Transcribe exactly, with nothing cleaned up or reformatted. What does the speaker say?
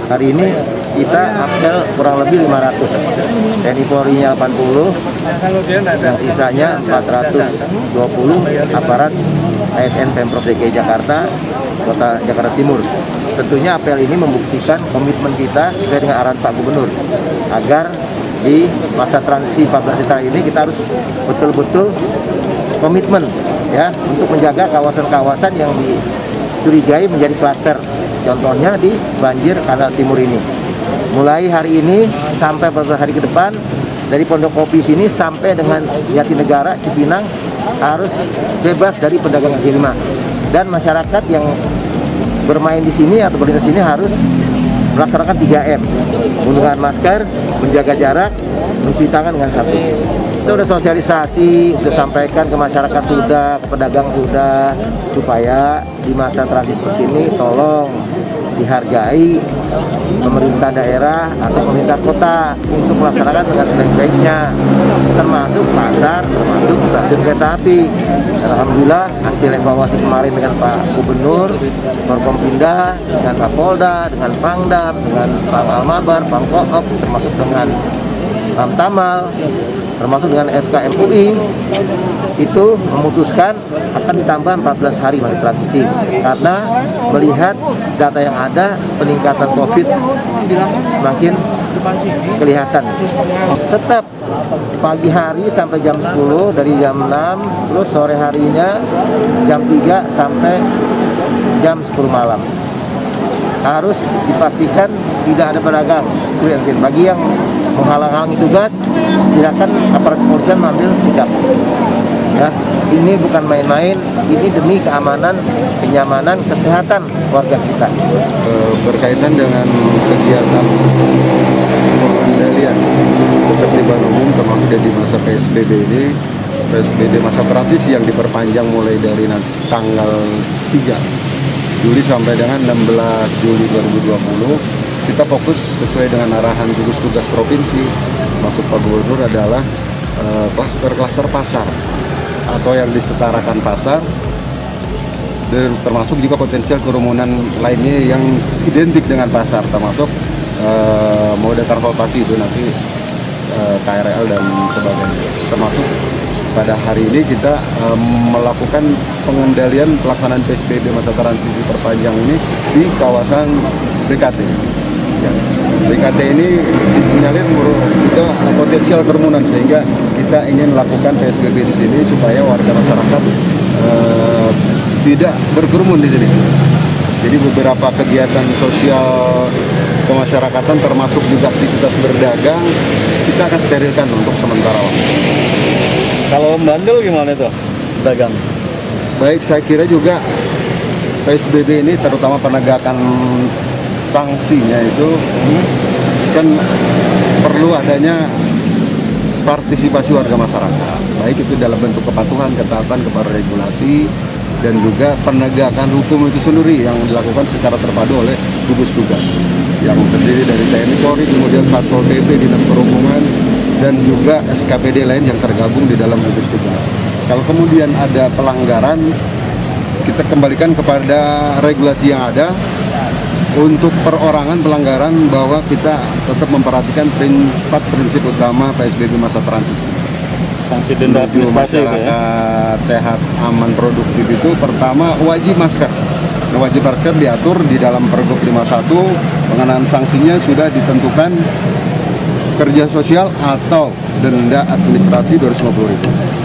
Hari ini kita apel kurang lebih lima ratus, T N I Polri-nya delapan puluh, yang sisanya empat ratus dua puluh aparat A S N Pemprov D K I Jakarta, Kota Jakarta Timur. Tentunya apel ini membuktikan komitmen kita sesuai dengan arahan Pak Gubernur, agar di masa transisi empat belas tahun ini kita harus betul-betul komitmen ya untuk menjaga kawasan-kawasan yang dicurigai menjadi klaster. Contohnya di banjir Kanal Timur ini. Mulai hari ini sampai beberapa hari ke depan, dari Pondok Kopi sini sampai dengan Jatinegara, Cipinang harus bebas dari pedagang kaki lima. Dan masyarakat yang bermain di sini atau berlintas di sini harus melaksanakan tiga M, menggunakan masker, menjaga jarak, mencuci tangan dengan sabun. Kita udah sosialisasi, sudah sampaikan ke masyarakat sudah, ke pedagang sudah, supaya di masa transisi seperti ini tolong dihargai pemerintah daerah atau pemerintah kota untuk melaksanakan dengan sebaik-baiknya, termasuk pasar, termasuk stasiun kereta api. Dan alhamdulillah hasil evaluasi kemarin dengan Pak Gubernur, Forkompinda, dengan Kapolda, dengan Pangdam, dengan Pang Almabar, Pang Koop, termasuk dengan Pam Tamal, termasuk dengan F K M U I, itu memutuskan akan ditambah empat belas hari masa transisi, karena melihat data yang ada peningkatan COVID semakin kelihatan. Tetap pagi hari sampai jam sepuluh, dari jam enam, terus sore harinya jam tiga sampai jam sepuluh malam. Harus dipastikan tidak ada pedagang. Bagi yang menghalang-halangi tugas, silakan aparat kepolisian mengambil sikap. Ya, ini bukan main-main, ini demi keamanan, kenyamanan, kesehatan warga kita. Berkaitan dengan kegiatan pengendalian ketertiban umum termasuk di masa P S B B ini, P S B B masa transisi yang diperpanjang mulai dari tanggal tiga Juli sampai dengan enam belas Juli dua ribu dua puluh, kita fokus sesuai dengan arahan gugus tugas provinsi, maksud Pak Gubernur adalah klaster-klaster uh, pasar atau yang disetarakan pasar, dan termasuk juga potensial kerumunan lainnya yang identik dengan pasar, termasuk uh, moda transportasi itu nanti uh, K R L dan sebagainya. Termasuk pada hari ini kita um, melakukan pengendalian pelaksanaan P S B B masa transisi perpanjang ini di kawasan B K T. Ya, B K T ini disinyalir juga potensial kerumunan, sehingga kita ingin melakukan P S B B di sini supaya warga masyarakat uh, tidak berkerumun di sini. Jadi beberapa kegiatan sosial kemasyarakatan termasuk juga aktivitas berdagang kita akan sterilkan untuk sementara waktu. Kalau membandel gimana itu dagang? Baik, saya kira juga P S B B ini terutama penegakan sanksinya itu kan perlu adanya partisipasi warga masyarakat, baik itu dalam bentuk kepatuhan, ketaatan kepada regulasi, dan juga penegakan hukum itu sendiri yang dilakukan secara terpadu oleh gugus tugas yang terdiri dari T N I Polri, kemudian Satpol P P, Dinas Perhubungan, dan juga S K P D lain yang tergabung di dalam gugus tugas. Kalau kemudian ada pelanggaran, kita kembalikan kepada regulasi yang ada. Untuk perorangan pelanggaran, bahwa kita tetap memperhatikan empat prinsip utama P S B B masa transisi. Sanksi denda administrasi masyarakat ya? Sehat, aman, produktif itu pertama wajib masker. Nah, wajib masker diatur di dalam Pergub lima puluh satu, pengenaan sanksinya sudah ditentukan kerja sosial atau denda administrasi dua ratus lima puluh ribu.